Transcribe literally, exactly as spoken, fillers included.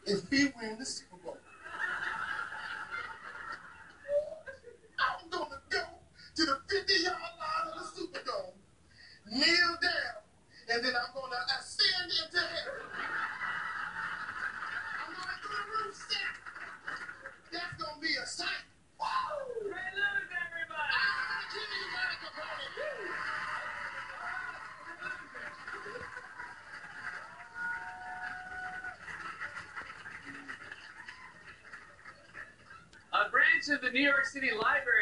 if we win the Super Bowl. I'm going to go to the fifty-yard line of the Superdome, kneel down, and then I'm going to ascend into heaven. I'm going to do the roof step. That's going to be a sight. Woo! Ray Lewis, everybody! Ah, Jimmy, you got to go. A branch of the New York City Library